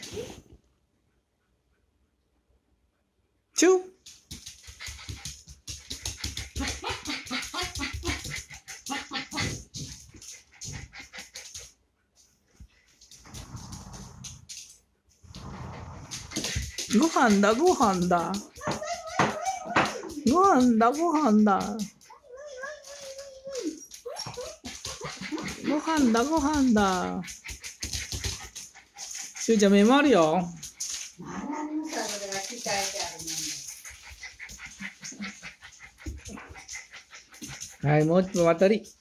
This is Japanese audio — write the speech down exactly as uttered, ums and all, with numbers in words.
チュー。ご飯だ、ご飯だ。ご飯だ、ご飯だ。ご飯だ、ご飯だ。しゅうちゃん目もあるよ。はい、もう一分渡り。